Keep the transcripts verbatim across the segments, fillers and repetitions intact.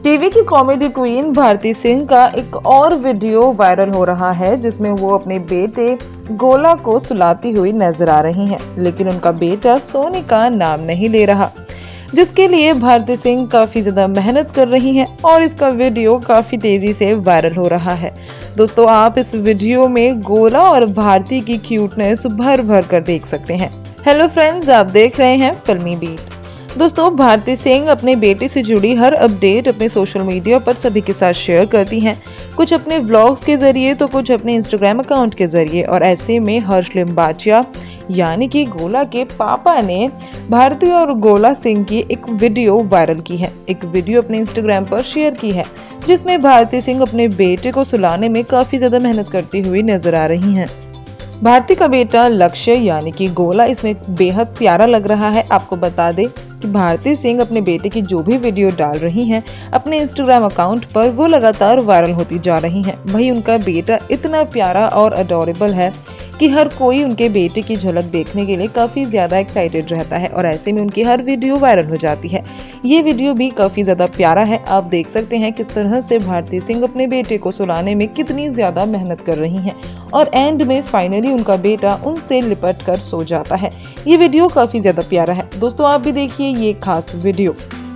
TV की comedy queen Bharti Singh का एक और वीडियो वायरल हो रहा है जिसमें वो अपने बेटे गोला को सुलाती हुई नजर आ रही हैं, लेकिन उनका बेटा सोने का नाम नहीं ले रहा, जिसके लिए भारती सिंह काफी ज्यादा मेहनत कर रही हैं और इसका वीडियो काफी तेजी से वायरल हो रहा है। दोस्तों, आप इस वीडियो में गोला और भारती की क्यूटनेस भर भर कर देख सकते हैं। हेलो फ्रेंड्स, आप देख रहे हैं फिल्मी बीट। दोस्तों, भारती सिंह अपने बेटे से जुड़ी हर अपडेट अपने सोशल मीडिया पर सभी के साथ शेयर करती हैं, कुछ अपने व्लॉग्स के जरिए तो कुछ अपने इंस्टाग्राम अकाउंट के जरिए। और ऐसे में हर्ष लिम्बाचिया यानी कि गोला के पापा ने भारती और गोला सिंह की एक वीडियो वायरल की है, एक वीडियो अपने इंस्टाग्राम पर शेयर की है, जिसमें भारती सिंह अपने बेटे को सुलाने में काफी ज्यादा मेहनत करती हुई नजर आ रही हैं। भारती का बेटा लक्ष्य यानी कि गोला इसमें बेहद प्यारा लग रहा है। आपको बता दें कि भारती सिंह अपने बेटे की जो भी वीडियो डाल रही हैं अपने इंस्टाग्राम अकाउंट पर, वो लगातार वायरल होती जा रही हैं। भाई, उनका बेटा इतना प्यारा और अडोरेबल है कि हर कोई उनके बेटे की झलक देखने के लिए काफ़ी ज़्यादा एक्साइटेड रहता है और ऐसे में उनकी हर वीडियो वायरल हो जाती है। ये वीडियो भी काफ़ी ज़्यादा प्यारा है। आप देख सकते हैं किस तरह से भारती सिंह अपने बेटे को सुलाने में कितनी ज़्यादा मेहनत कर रही हैं और एंड में फाइनली उनका बेटा उनसे लिपट कर सो जाता है। ये वीडियो काफ़ी ज़्यादा प्यारा है। दोस्तों, आप भी देखिए ये खास वीडियो।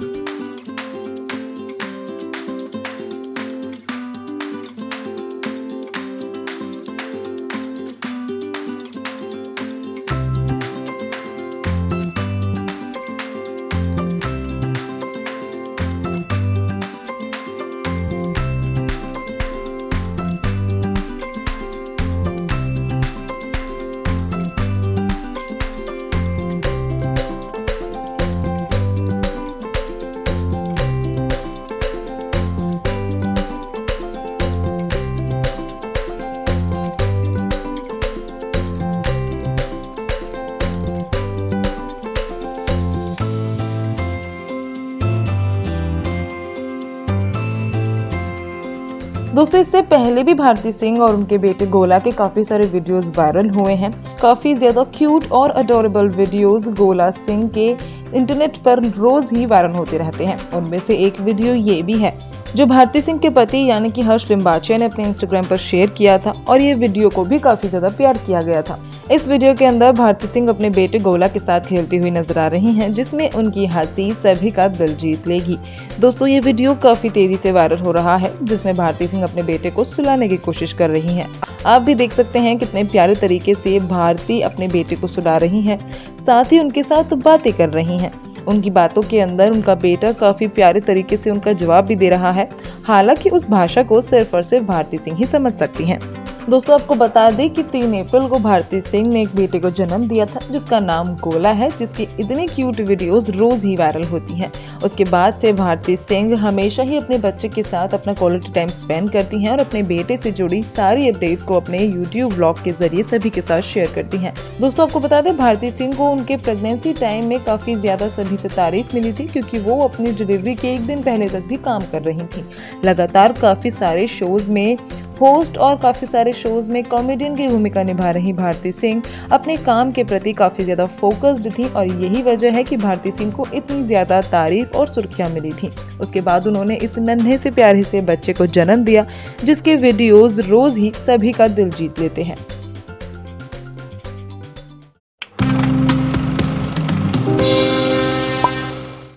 दोस्तों, इससे पहले भी भारती सिंह और उनके बेटे गोला के काफी सारे वीडियोस वायरल हुए हैं। काफी ज्यादा क्यूट और अडोरेबल वीडियोस गोला सिंह के इंटरनेट पर रोज ही वायरल होते रहते हैं। उनमें से एक वीडियो ये भी है जो भारती सिंह के पति यानी कि हर्ष लिम्बाचिया ने अपने इंस्टाग्राम पर शेयर किया था और ये वीडियो को भी काफी ज्यादा प्यार किया गया था। इस वीडियो के अंदर भारती सिंह अपने बेटे गोला के साथ खेलती हुई नजर आ रही हैं, जिसमें उनकी हंसी सभी का दिल जीत लेगी। दोस्तों, ये वीडियो काफी तेजी से वायरल हो रहा है, जिसमें भारती सिंह अपने बेटे को सुलाने की कोशिश कर रही हैं। आप भी देख सकते हैं कितने प्यारे तरीके से भारती अपने बेटे को सुला रही हैं, साथ ही उनके साथ बातें कर रही हैं। उनकी बातों के अंदर उनका बेटा काफी प्यारे तरीके से उनका जवाब भी दे रहा है, हालांकि उस भाषा को सिर्फ और सिर्फ भारती सिंह ही समझ सकती हैं। दोस्तों, आपको बता दें कि तीन अप्रैल को भारती सिंह ने एक बेटे को जन्म दिया था जिसका नाम गोला है, जिसकी इतनी क्यूट वीडियोस रोज ही वायरल होती हैं। उसके बाद से भारती सिंह हमेशा ही अपने बच्चे के साथ अपना क्वालिटी टाइम स्पेंड करती हैं और अपने बेटे से जुड़ी सारी अपडेट्स को अपने यूट्यूब व्लॉग के जरिए सभी के साथ शेयर करती हैं। दोस्तों, आपको बता दें भारती सिंह को उनके प्रेगनेंसी टाइम में काफी ज्यादा सभी से तारीफ मिली थी, क्योंकि वो अपनी डिलीवरी के एक दिन पहले तक भी काम कर रही थी। लगातार काफी सारे शोज में होस्ट और काफी सारे शोज में कॉमेडियन की भूमिका निभा रही भारती सिंह अपने काम के प्रति काफी ज्यादा फोकस्ड थी और यही वजह है कि भारती सिंह को इतनी ज्यादा तारीफ और सुर्खियां मिली थी। उसके बाद उन्होंने इस नन्हे से प्यारे से बच्चे को जन्म दिया, जिसके वीडियोस रोज ही सभी का दिल जीत लेते हैं।